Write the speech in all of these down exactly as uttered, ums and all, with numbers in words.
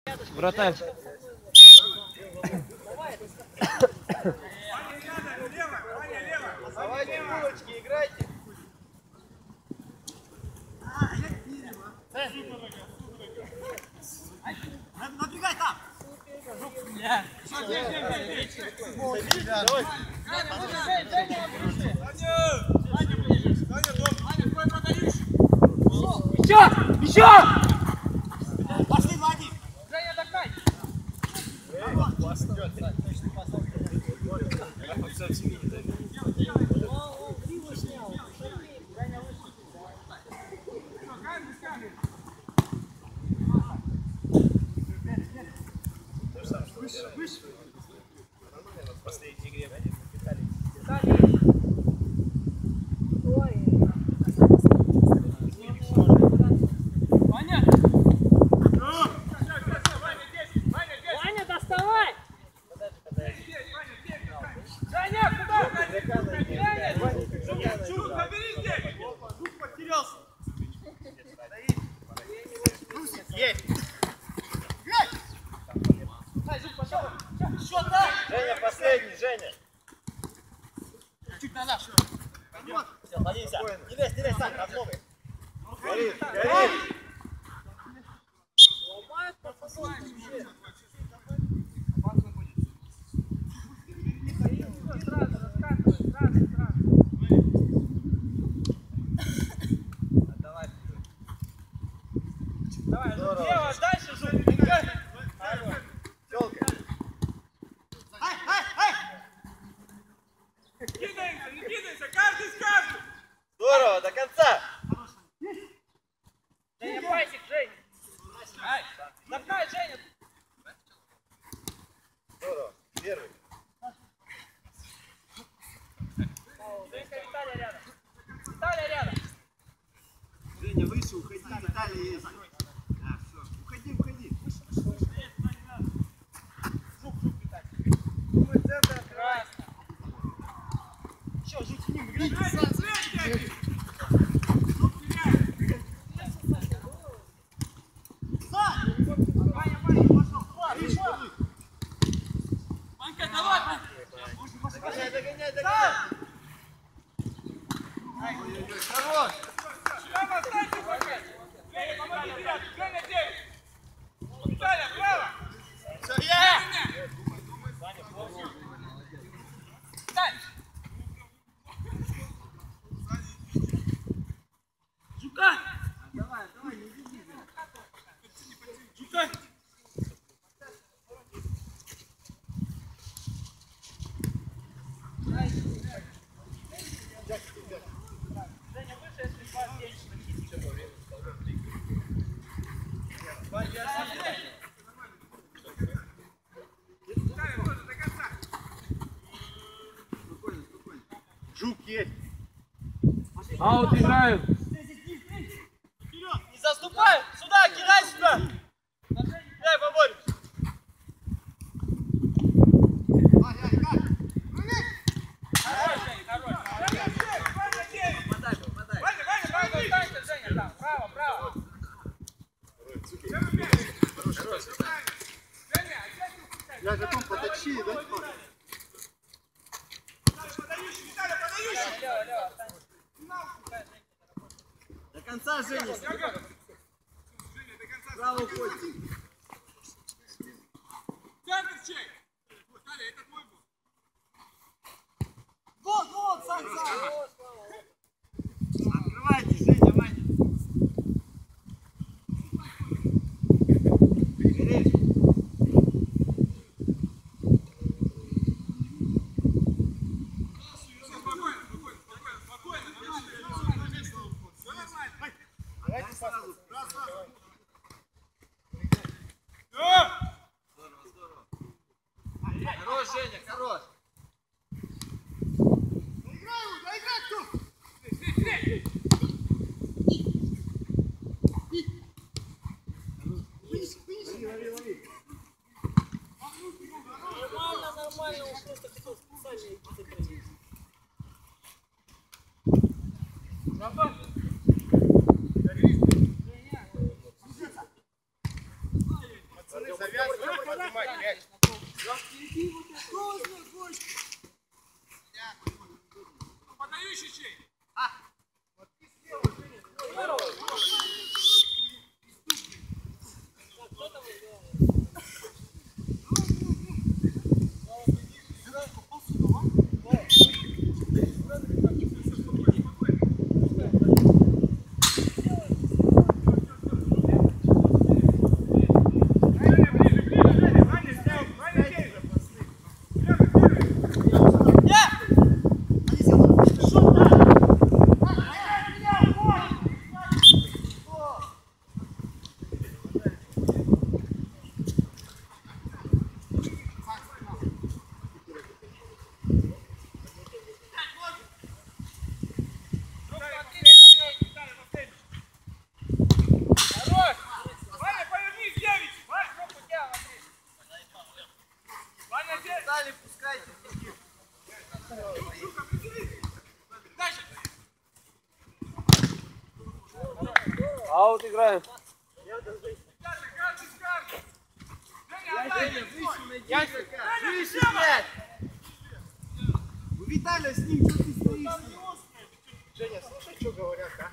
Вратарь. Давайте булочки, играйте. Надвигай там. Еще! Еще! Пошли, Владик. Женя, догнай. В последней игре Ваня, доставай! Женя, куда? Женя, Жук, забери здесь. Жук потерялся. есть. Ай, Жук, пошел. Еще так. Женя, последний, Женя. Чуть назад. Все, садимся. Не лезь, не лезь, Сань, разломы. Горит, горит. Давай, Жук, лево, дальше, Жук. Тёлка. Ай, ай, ай. Кидаемся, не кидаемся, каждый с каждым! Здорово, до конца. Женя, пасик, Женя. Ай, догнай, Женя. Здорово, первый. Женька, Виталия рядом. Виталия рядом. Женя, выше уходи, Виталий есть. Да, все. Уходи, уходи. Жук, Жук, Виталий. Думай, центр открывай. Еще, Жук, с ним играй. Ваня, Ваня, пошел. Ванька, давай. Догоняй, догоняй, догоняй. Ой-ой-ой, хорош. Право, встаньте пока! Женя, помоги, ребят! Женя, девять! Виталя, право! Все, я. Встань. Жука. Давай, давай, не иди. Жука. Женя, выше, если два меньше. Виталя, тоже до конца! Спокойно, спокойно. Жук есть. Аут играем. Вперед. Не заступай! Сюда, кидай сюда! Дай, поборешь! Ай, ай, как? Хорош, Женя, хорош! Женя, девять! Ваня, девять! Попадай, попадай! Ваня, Ваня, Право, Ваня! встаньте, Женя, там! Право, право! Женя, пять! Женя, опять выпускай! Я готов, поточи, да? Подающий, Виталя, подающий! Лево, лево, встань! До конца, Женя. Женя, до конца! Право уходи. Центр чей! Виталя, это твой был! Вот, вот, Сань, Сань. Открывайте, Женя, Ваня. Бери. Спокойно, спокойно, спокойно, спокойно! Все нормально! Давайте сразу. Раз, раз! Хорош, Женя, хорош. Доиграй его, доиграй кто? Нормально, нормально, он просто хотел специально идти закрыть. Пацаны, завязывай, поднимать мяч. Подающий чей? Аут играем. Выше, блядь! У Виталия с ним, что ты стоишь? Женя, слушай, что говорят, а?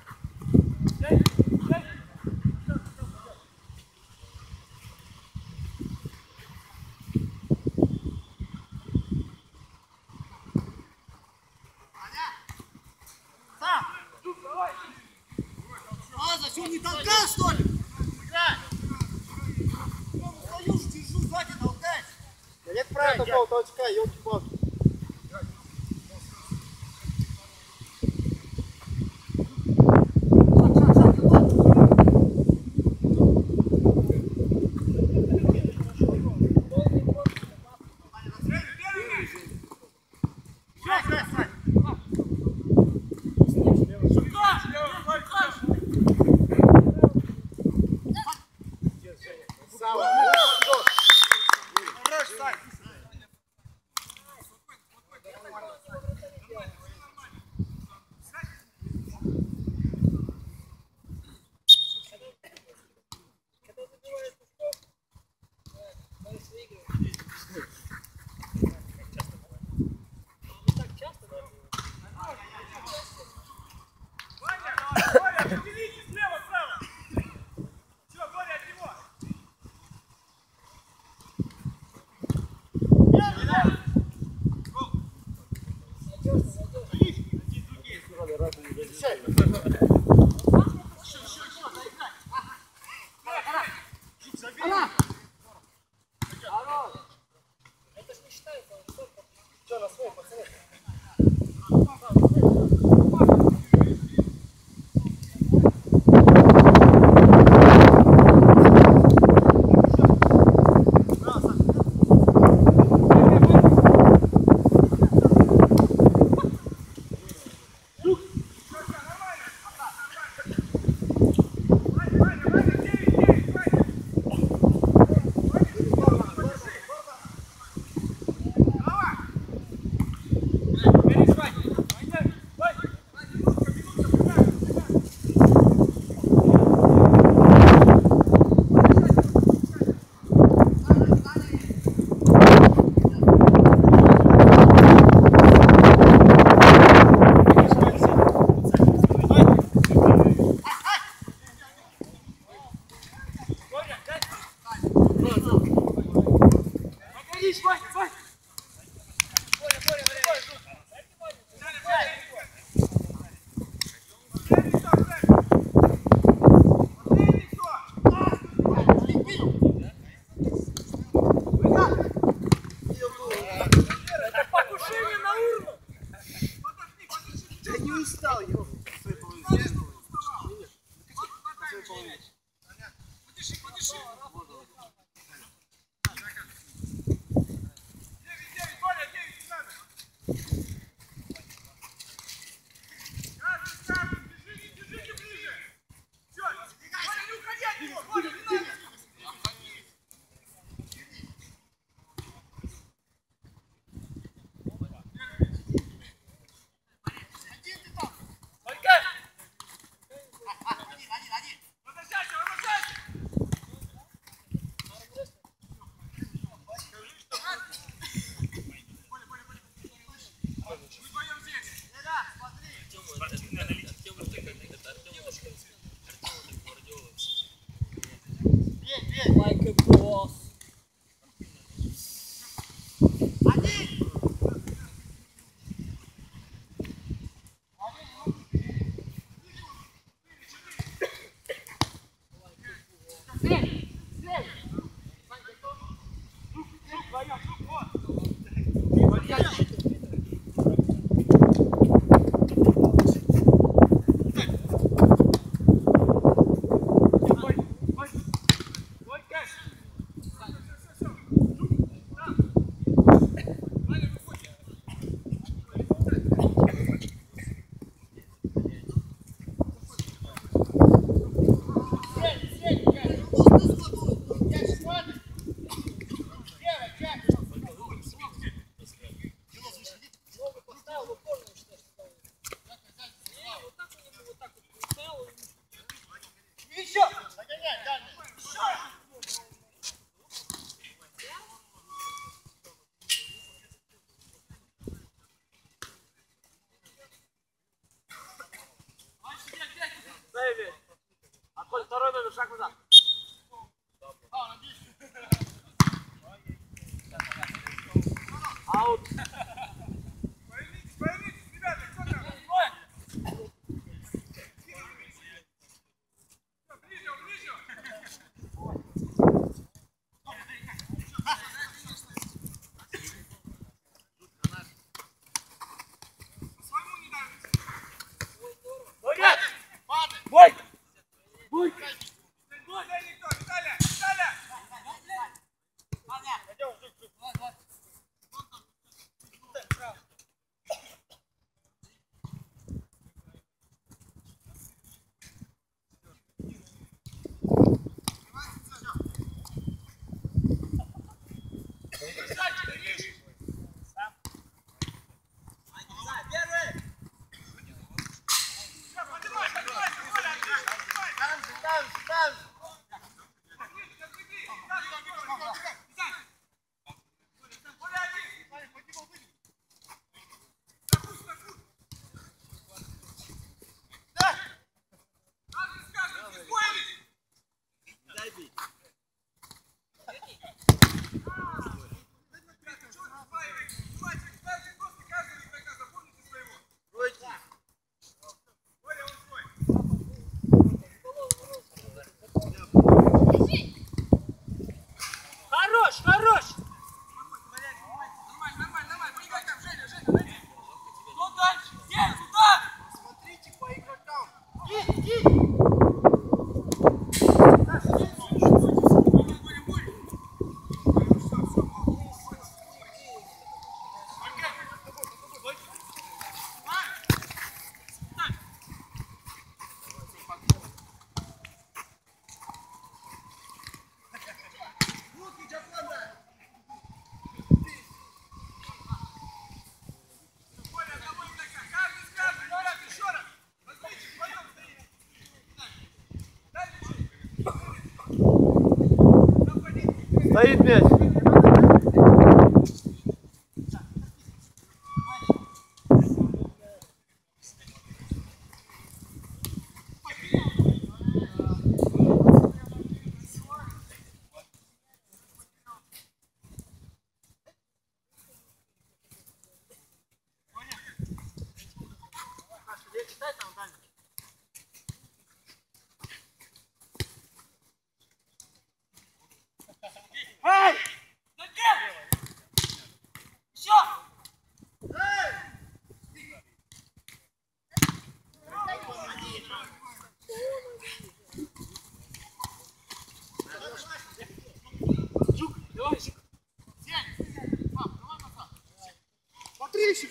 А, зачем не толкал, что ли? Играй! Стою, держу, сзади толкай! Да нет правильно такого толчка, ёлки-палки. Отходит второй номер, шаг назад. Аут. Повернитесь, повернитесь, ребята, кто там? Ближе, ближе. Своему не дайте. Бой! Бой! Дай никто, Виталя, Виталя! Хорош, хорош! Нормально, нормально, нормально. Прыгай там, Женя, Женя, Женя. Ну дальше, где? Туда! Смотрите по игрокам. Стоит мяч. Эй! Еще! Смотри,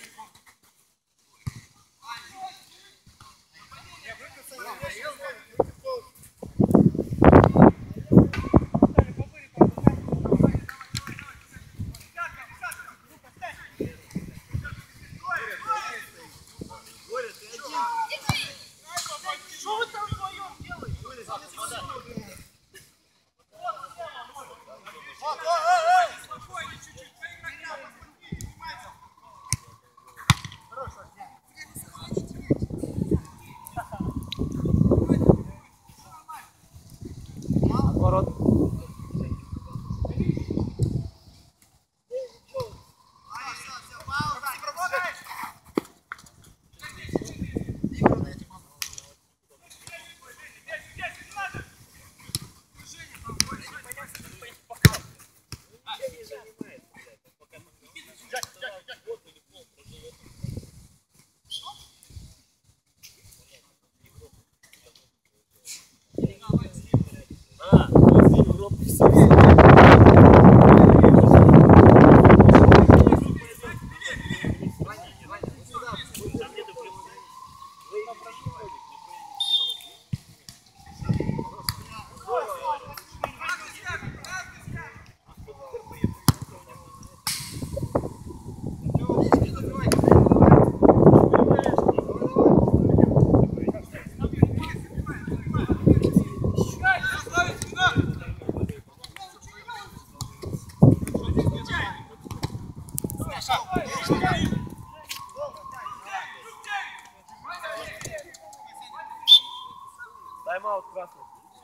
Тайм-аут красный.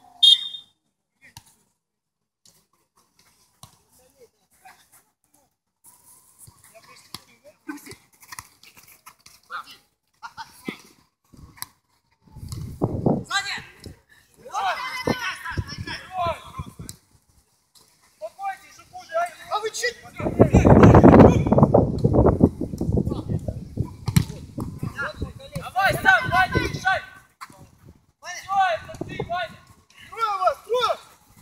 А вы чуть... Давай, сам, Ваня, решай! Все, это ты, Ваня! Трое вас, трое!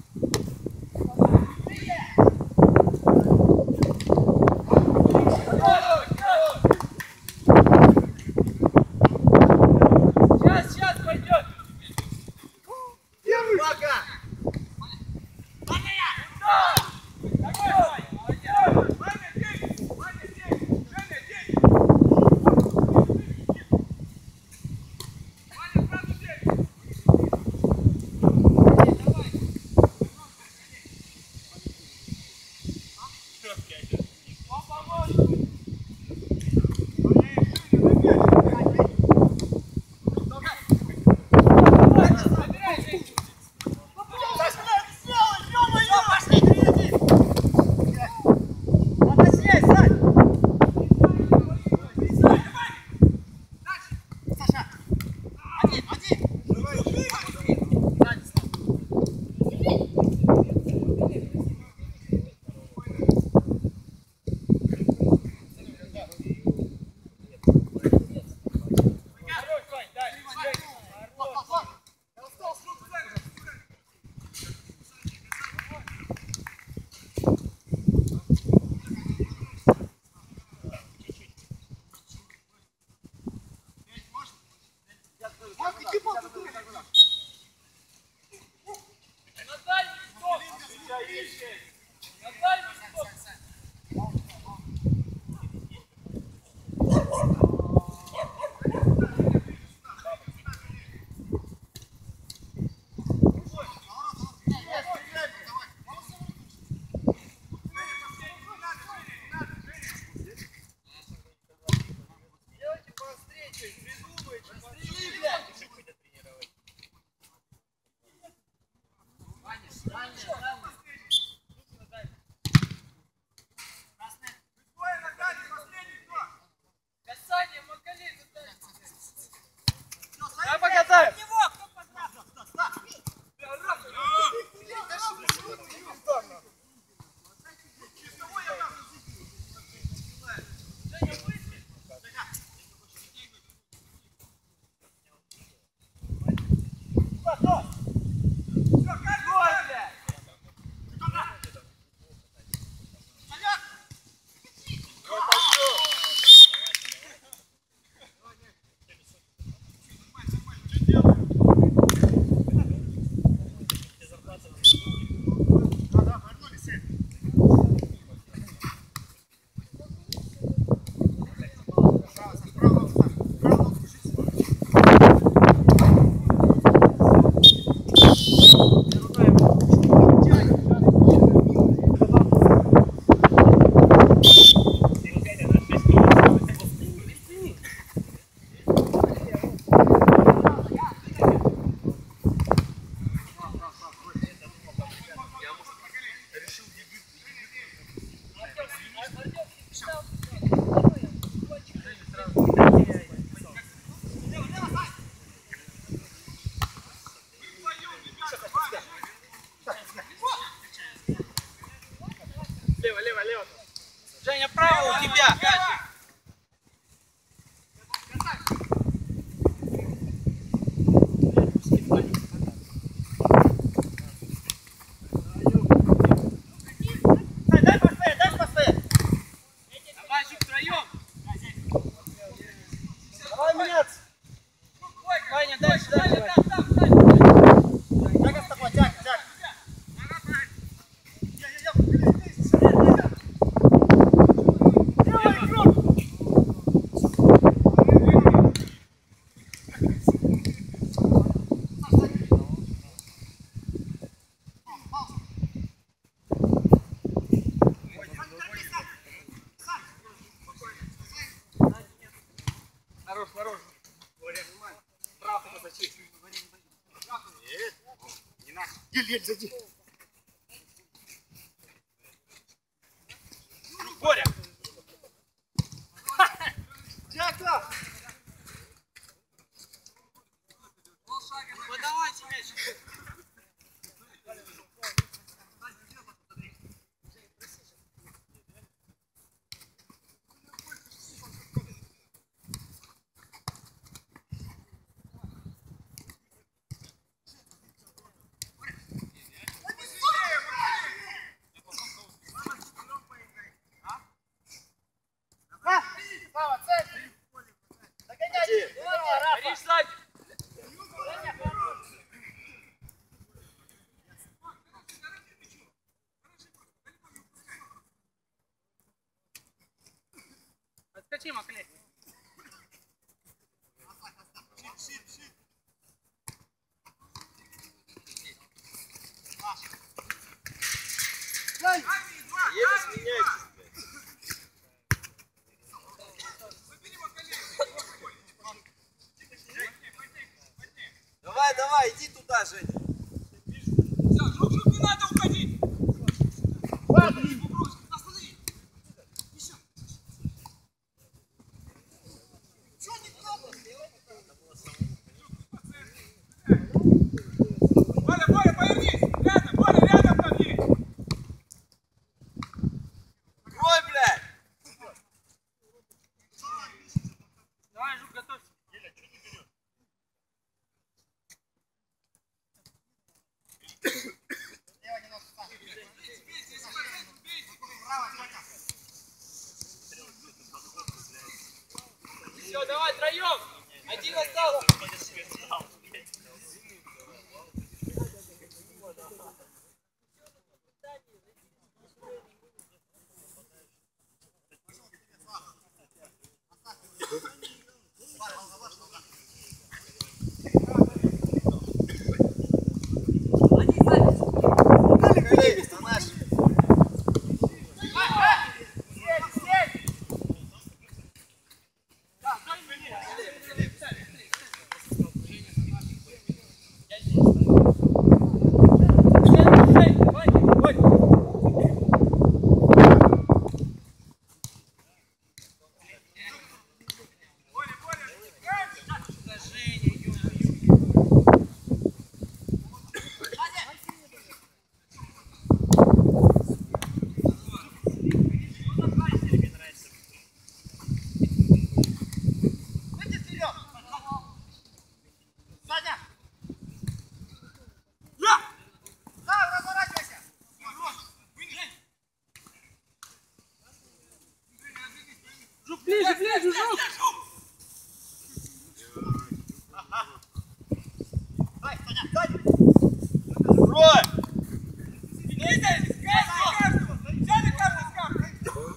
Сейчас, сейчас пойдет! Первый! Пока! Лево, лево, лево. Женя, право у тебя. Дай паспорт, дай паспорт! Давай же втроем. Давай меняться! Ваня, дальше, дальше. Тяга с тобой, тяга, тяга! Делай круг! Дверь зайди. Боря! Дякую! Подавайте мяч. Слава, цель! Догоняй! Горишь сзади! Отскочи, Маклей. Еле сменяйся. Давай, давай, иди туда, Женя. Все, жук, жук, не надо уходить. Останови. Еще. Боря, Боря, повернись. Рядом, Боря, рядом там есть. Крой, блядь! Давай, Жук, готовься. Все, давай, троем! Один остался! Боря, Боря, Выйди вперед! Саня! Да, разворачивайся! Жук, ближе, ближе, Жук. Дай, Саня, сзади! Крой! Видите? Каждый, каждого. Взяли каждый с камерой.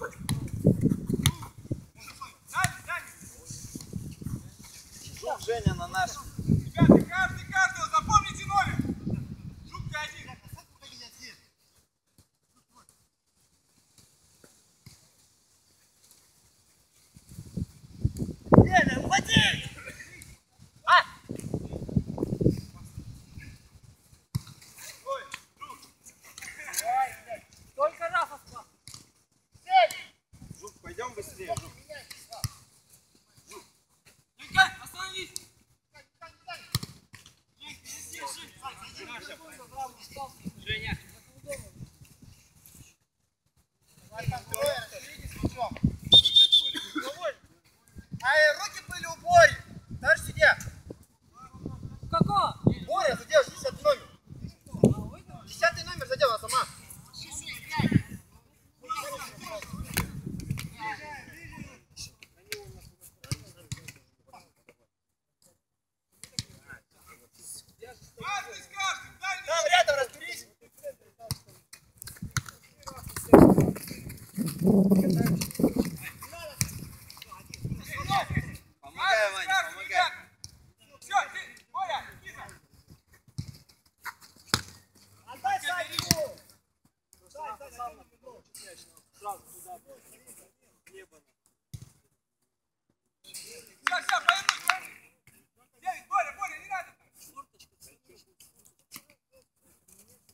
Сзади, сзади. Жук, Женя на наш. Ребята, каждый каждого. Запомните номер. Жук, ты один. Лена, уходи! Только Рафа спас. Жук, пойдем быстрее, Жук. Николай, остановись. Женя. А руки были у Бори! Дальше сидят! Какого? Боря задел десятый номер! Десятый номер задела сама! Каждый с каждым. Дальний. Там рядом разберись! Помогай, Ваня, помогай. Все, ты, Боря, Киза. Отдай Саню! Все, все, повернись. Девять, Боря, Боря, не надо.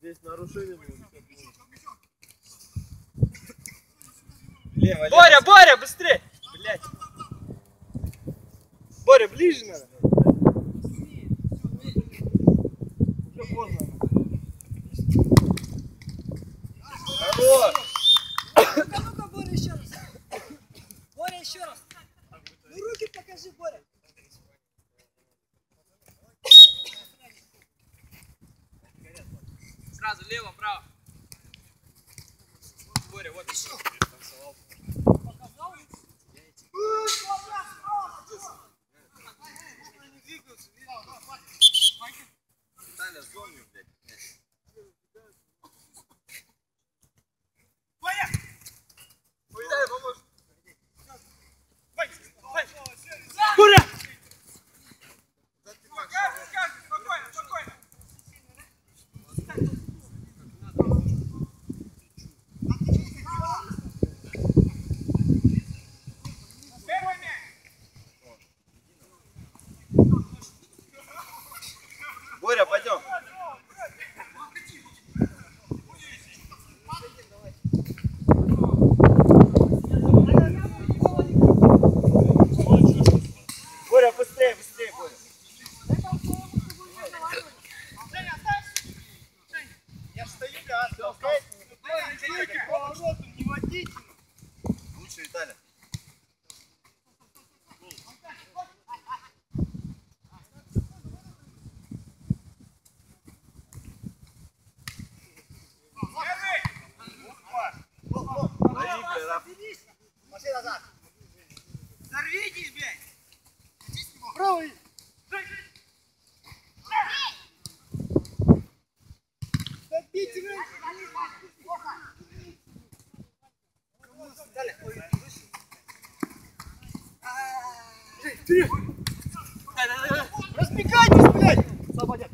здесь нарушение будет. Лево, лево. Боря, Боря, быстрее! Блядь. Боря, ближе надо. Уже поздно. Хорош. Ну-ка, ну-ка, Боря, еще раз. Боря, еще раз. Ну, руки покажи, Боря. Сразу лево, право. Боря, вот еще. Виталя, зомби, блядь. Боря! Каждый, каждый, спокойно, спокойно. Первый мяч. Боря, пойдем. Боря, быстрее, быстрее, Боря. Я стою, да, толкайте. Повороту не водите. Лучше, Виталя. Лови, прораб. Пошли назад. Сорвитесь, блядь. Правый. Забейте, блядь. Разбегайтесь, блядь. Свободен.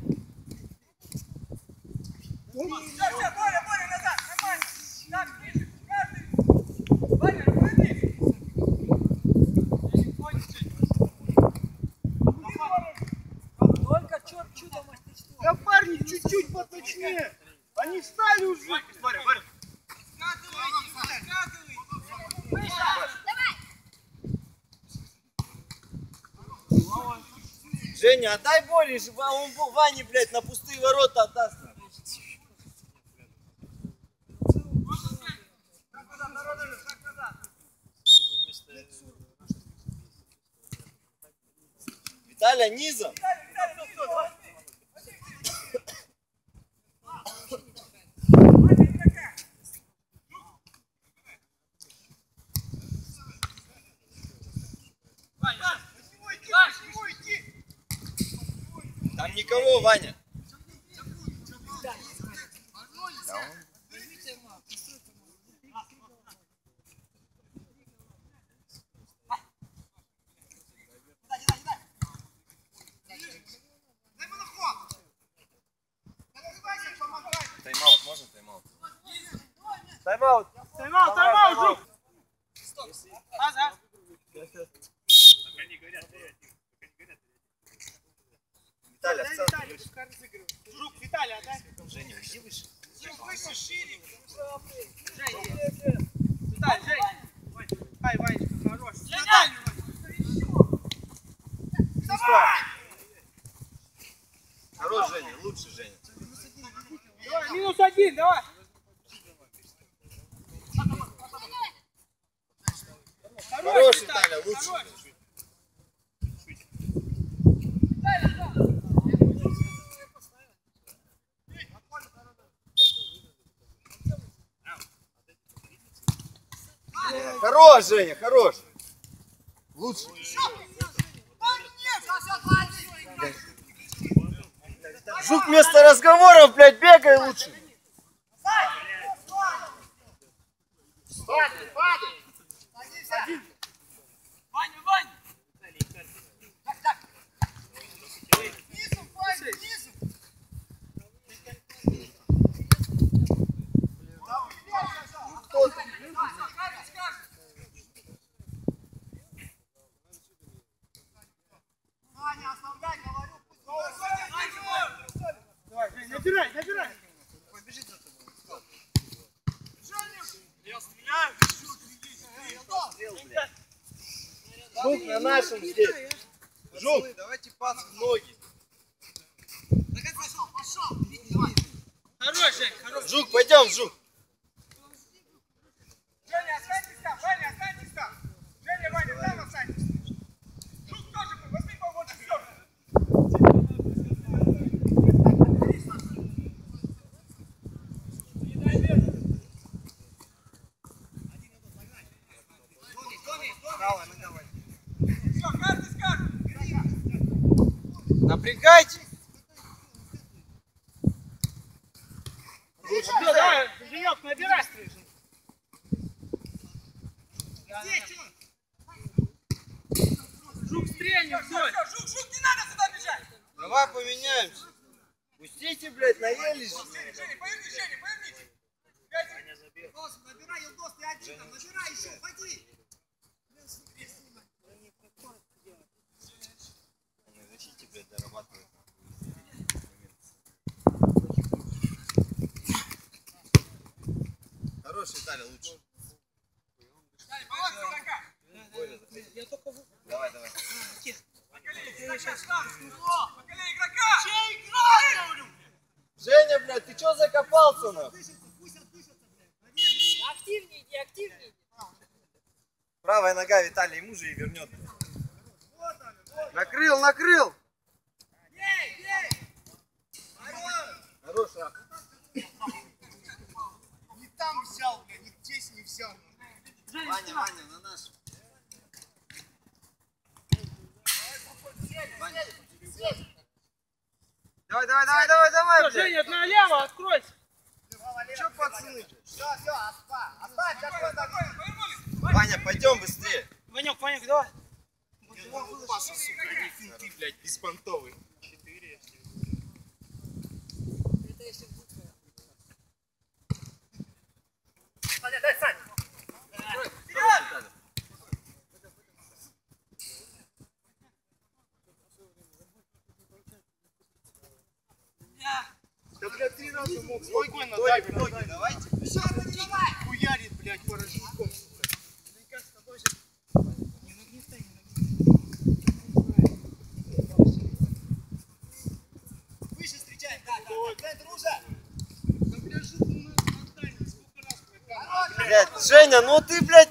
Все, все, Боря, Боря, назад, нормально. Так, ближе, каждый. Ваня, руководи. Только чё- чудо мастерство. Да парни, чуть-чуть поточнее. Они встали уже. Боря, Боря. Женя, отдай Боре, чтобы он Ване, блядь, на пустые ворота отдаст. Виталя, низом. Там никого, Ваня. Тайм-аут, можно тайм-аут? Тайм-аут. Тайм-аут, тайм-аут, Жук! Назад. Виталя, в центр выше. Жук, Виталий, отдай. Женя, иди выше. Выше, шире. Виталий, Жень. Ай, Ванечка, хорош. Хорош, Женя, лучше, Женя. Давай, минус один, давай. Хорош, Виталя, лучше. Хорош. Хорош, Женя, хорош. Лучше. Жук вместо разговоров, блядь, бегай лучше. Ваня, Ваня. Давай, Жень, набирай, набирай. на нашем здесь. Жук, Давайте пас в ноги. Хорош, Жень, хорош. Жук, пойдем, Жук. Женя, останьтесь там, Ваня, останьтесь там. Женя, Ваня, там останьтесь. Жук тоже, возьми поводу, все. Все, каждый с каждым. Напрягайтесь. Все, давай, Женек, набирай стрижу. Жук, стрельнем, Все, все. все, Жук, Жук, не надо сюда бежать. Давай поменяемся. Пустите, блядь, наелись. Женя, Женя, повернись, Женя, повернись. Пять. Набирай, Елдос, ты один там, набирай еще, ходи. В защите, блядь, дорабатывают. Хороший, Таля, лучше. Женя, баланс игрока. Давай, давай. Поколей игрока, Стас. Поколей игрока. Чей игрок, говорю? Женя, блядь, ты чё закопался, нахуй? Активнее иди, активнее иди. Правая нога Виталий ему же и вернет. Накрыл, накрыл. Ей, ей. Хорош, а. Не там взял, бля, не здесь не взял. Ваня, Ваня, на наш. Давай, давай, давай, давай, давай, Все, блядь. Женя, налево, откройся. Чё, пацаны? Все, все, оставь, оставь, закрой, закрой. Ваня, пойдем быстрее. Ванек, Ванек, давай. Паша, сука, не финты, блядь, беспонтовый. Четыре. Это если буква. Саня, дай, Сань. Да, блядь, три раза мог спокойно дать, ноги, давайте. Еще, не давай. Хуярит, блядь, порожником. Выше встречаем, да, да. Центр уже. Да, блядь, жук, ну, отдай, сколько раз, блядь. Блядь, Женя, ну ты, блядь,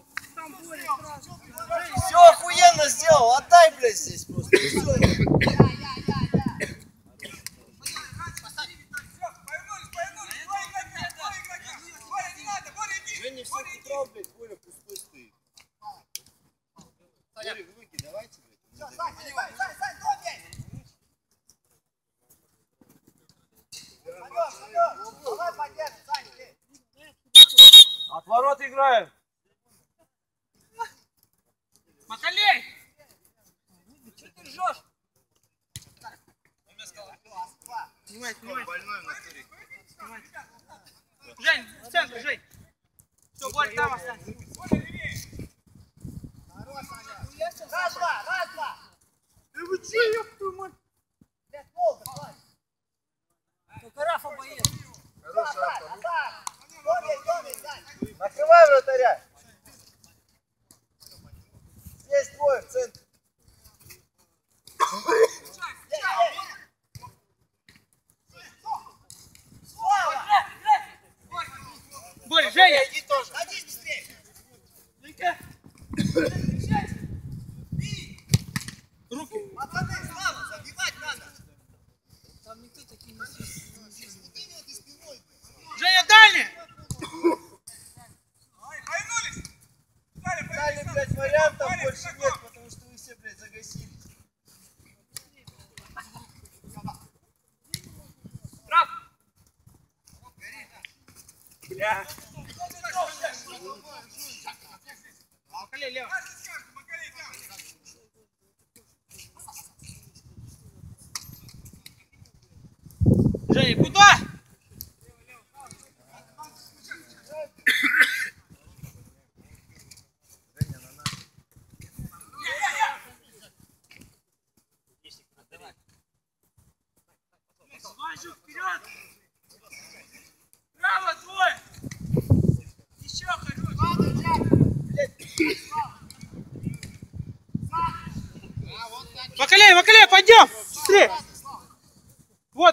все охуенно сделал. Отдай, блядь, здесь просто. И всё. Повернулись, повернулись. Два игрока, два игрока. Боря, не надо, Боря, иди. Женя все Боря, иди. утро, блядь, Боря пустой стоит. Боря, в руки давайте, блядь. Все, Сань, заливай, Сань, Сань, добей. Пойдем, пойдем. Давай поддержим, Сань, ты. От ворот играем. Макалей. Че ты ржешь? Снимай, снимай. Больной в натуре. Жень, в центр, Жень. Все, Борь, там останься. Боря, левее. Раз, два, раз, два. Да вы че, ёб твою мать? Блядь, долго, Сань. Только Рафа боец. Хороший Сань, автор. Сань. Добей, добей, Сань. Накрывай вратаря. Здесь двое в центре. Борь, Женя. Иди тоже. Садись быстрее. Руки. Пацаны, слава, забивать надо. Там никто такие не свистит. Женя, дальний. Повернулись. Таля, Дали, повернулись. блядь, вариантов Боря, больше игроков. нет, потому что вы все, блядь, загасились. Прав. Бля. Макалей, лево. Каждый с каждым, Макалей, там. Женя, куда? Ваню, вперед! Браво, твой! Еще хорош! Ладно, Джек. Макалей, Макалей, пойдем! Быстрее! Вот!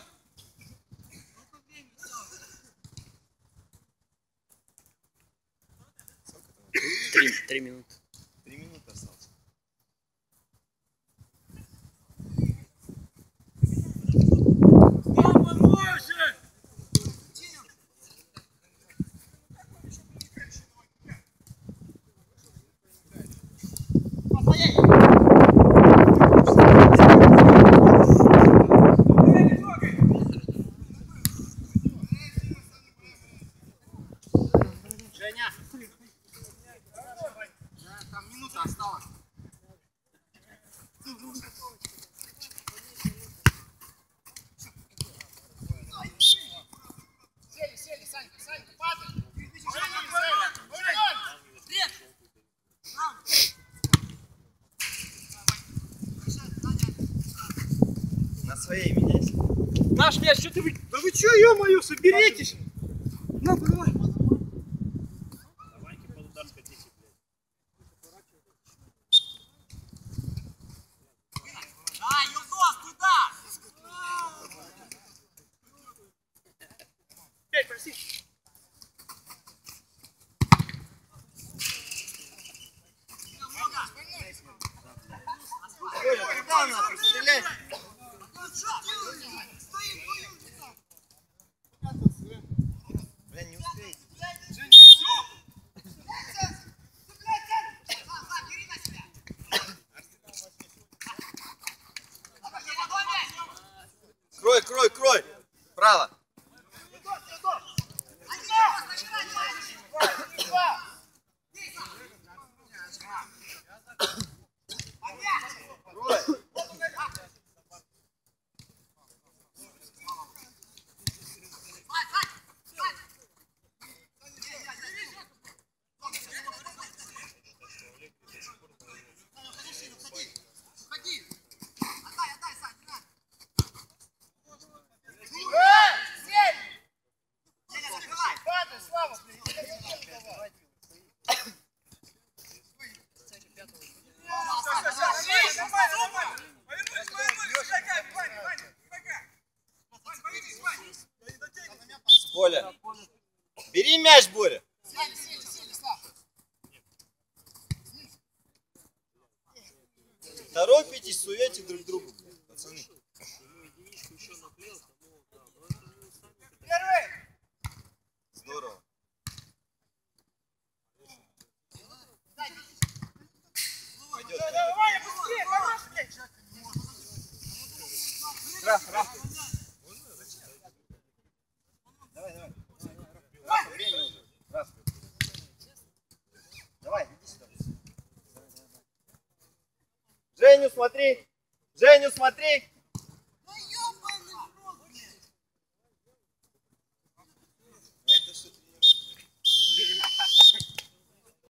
Три, три минуты. Три минуты осталось. Там минута осталась. Сели, сели, Санька, Санька, падай. На своей меняйся. Наш мяч, что ты вы... Да вы что, ё-моё, соберитесь? На, давай. Пять, проси. Коля, куда нахуй? Стреляй! Бля, не успеете. Крой, крой, крой! Право! Коля, бери мяч, Боря. Торопитесь, суете друг другу, пацаны. Здорово. Пойдет. Давай, быстрее, хороший мяч. Раф, Раф. Давай, давай. Раф, время уже. Раф. Давай, иди сюда. Женю смотри. Женю смотри.